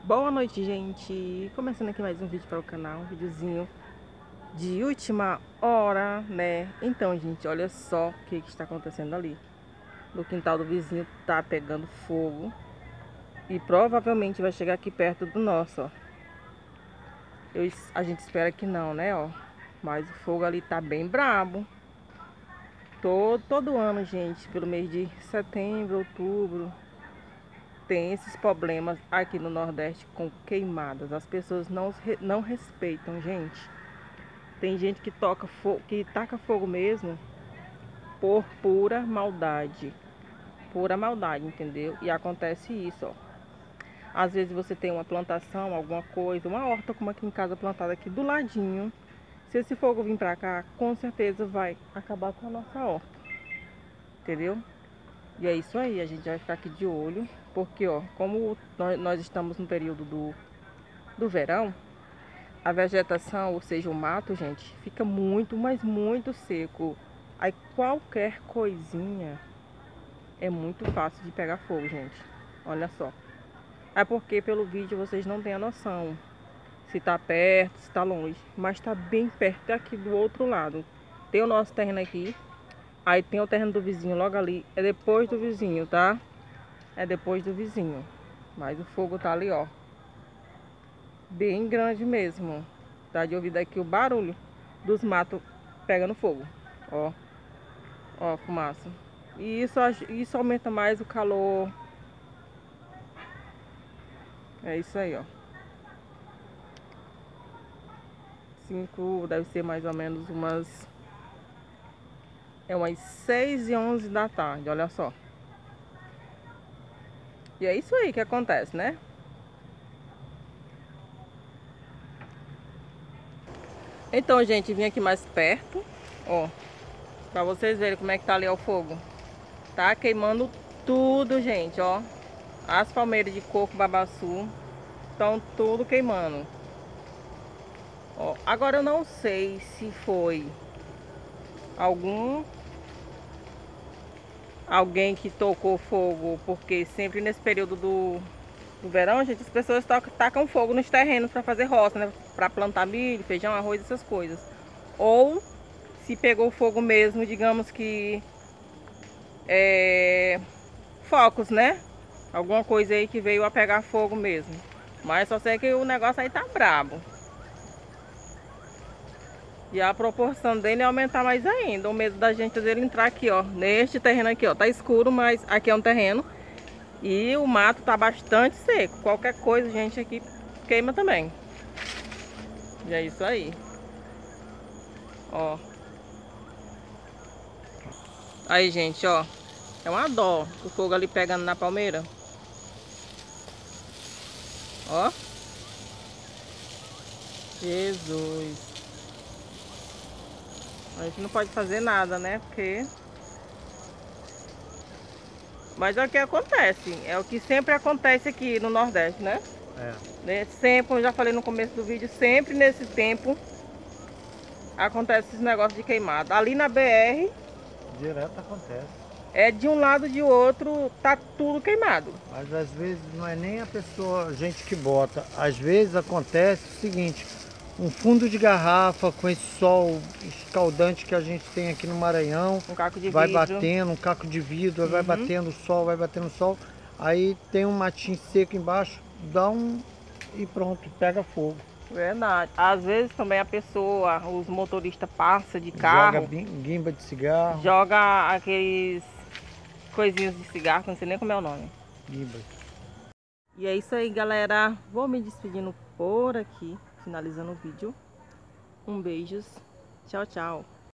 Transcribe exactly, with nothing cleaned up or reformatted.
Boa noite, gente. Começando aqui mais um vídeo para o canal, um videozinho de última hora, né? Então, gente, olha só o que, que está acontecendo ali. No quintal do vizinho tá pegando fogo e provavelmente vai chegar aqui perto do nosso, ó. Eu, a gente espera que não, né, ó. Mas o fogo ali tá bem brabo. Todo, todo ano, gente, pelo mês de setembro, outubro, tem esses problemas aqui no Nordeste com queimadas. As pessoas não, não respeitam, gente. Tem gente que toca fogo, que taca fogo mesmo por pura maldade. Pura maldade, entendeu? E acontece isso, ó. Às vezes você tem uma plantação, alguma coisa, uma horta como aqui em casa plantada aqui do ladinho. Se esse fogo vir pra cá, com certeza vai acabar com a nossa horta. Entendeu? E é isso aí, a gente vai ficar aqui de olho, porque ó, como nós estamos no período do, do verão, a vegetação, ou seja, o mato, gente, fica muito, mas muito seco. Aí qualquer coisinha é muito fácil de pegar fogo, gente. Olha só. É porque pelo vídeo vocês não têm a noção se tá perto, se tá longe, mas tá bem perto aqui do outro lado. Tem o nosso terreno aqui. Aí tem o terreno do vizinho logo ali. É depois do vizinho, tá? É depois do vizinho. Mas o fogo tá ali, ó. Bem grande mesmo. Tá de ouvir daqui o barulho dos matos pegando fogo. Ó. Ó a fumaça. E isso, isso aumenta mais o calor. É isso aí, ó. Cinco, deve ser mais ou menos umas... É umas seis e onze da tarde, olha só. E é isso aí que acontece, né? Então, gente, vim aqui mais perto, ó, pra vocês verem como é que tá ali ó, o fogo. Tá queimando tudo, gente, ó. As palmeiras de coco babaçu estão tudo queimando. Ó, agora eu não sei se foi algum alguém que tocou fogo, porque sempre nesse período do, do verão, gente, as pessoas tacam fogo nos terrenos para fazer roça, né? Para plantar milho, feijão, arroz, essas coisas. Ou se pegou fogo mesmo, digamos que é, focos, né? Alguma coisa aí que veio a pegar fogo mesmo. Mas só sei que o negócio aí tá brabo. E a proporção dele é aumentar mais ainda. O medo da gente dele entrar aqui, ó. Neste terreno aqui, ó. Tá escuro, mas aqui é um terreno. E o mato tá bastante seco. Qualquer coisa, gente, aqui queima também. E é isso aí. Ó. Aí, gente, ó. É uma dó o fogo ali pegando na palmeira. Ó. Jesus. A gente não pode fazer nada, né? Porque... Mas é o que acontece. É o que sempre acontece aqui no Nordeste, né? É. Sempre, eu já falei no começo do vídeo, sempre nesse tempo acontece esses negócios de queimada. Ali na B R... Direto acontece. É de um lado de outro, tá tudo queimado. Mas às vezes não é nem a pessoa, a gente que bota. Às vezes acontece o seguinte, um fundo de garrafa com esse sol escaldante que a gente tem aqui no Maranhão. Um caco de vai vidro. batendo, um caco de vidro, Uhum. vai batendo o sol, vai batendo o sol. Aí tem um matinho seco embaixo, dá um e pronto, pega fogo. Verdade. Às vezes também a pessoa, os motoristas passam de carro. Joga guimba de cigarro. Joga aqueles coisinhas de cigarro, não sei nem como é o nome. Guimba. E é isso aí, galera. Vou me despedindo por aqui, finalizando o vídeo. Um beijos. Tchau, tchau.